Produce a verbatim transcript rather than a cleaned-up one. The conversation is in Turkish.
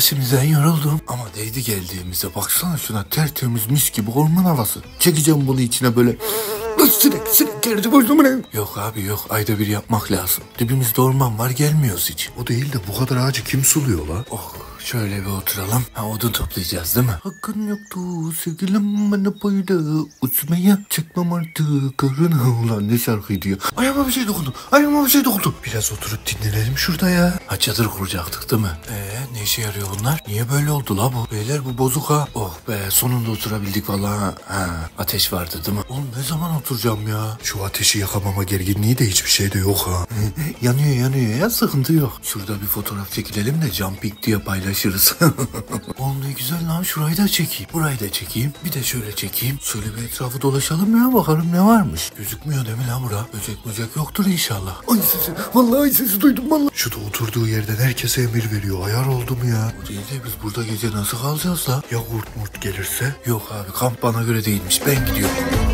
şimdiden yoruldum. Ama değdi geldiğimizde, baksana şuna, tertemiz mis gibi orman havası. Çekeceğim bunu içine böyle. Sinek sinek geldi boşluğuma. Yok abi yok, ayda bir yapmak lazım. Dibimizde orman var, gelmiyoruz hiç. O değil de bu kadar ağacı kim suluyor la? Oh, şöyle bir oturalım. Ha, odun toplayacağız değil mi? Hakkın yoktu sevgilim bana böyle uçmaya, çıkmam artık karına. Ulan ne şarkıydı ya. Ayağıma bir şey dokundu. Ayağıma bir şey dokundu. Biraz oturup dinlenelim şurada ya. Ha, çadır kuracaktık değil mi? Eee ne işe yarıyor bunlar? Niye böyle oldu la bu? Beyler bu bozuk ha. Oh be, sonunda oturabildik vallahi. Ha, ateş vardı değil mi? Oğlum ne zaman oturacağım ya? Şu ateşi yakamama gerginliği de hiçbir şeyde yok ha. Yanıyor yanıyor ya, sıkıntı yok. Şurada bir fotoğraf çekilelim de jumping diye paylaşırız. Oğlum ne güzel lan, şurayı da çekeyim. Burayı da çekeyim. Bir de şöyle çekeyim. Şöyle bir etrafı dolaşalım ya, bakalım ne varmış. Gözükmüyor değil mi lan bura? Böcek böcek yoktur inşallah. Ay sesi, vallahi sesi duydum vallahi. Şu da oturduğu yerden herkese emir veriyor. Ayar oldum ya. Bu değil de biz burada gece nasıl kalacağız la? Ya kurt murt gelirse? Yok abi, kamp bana göre değilmiş, ben gidiyorum.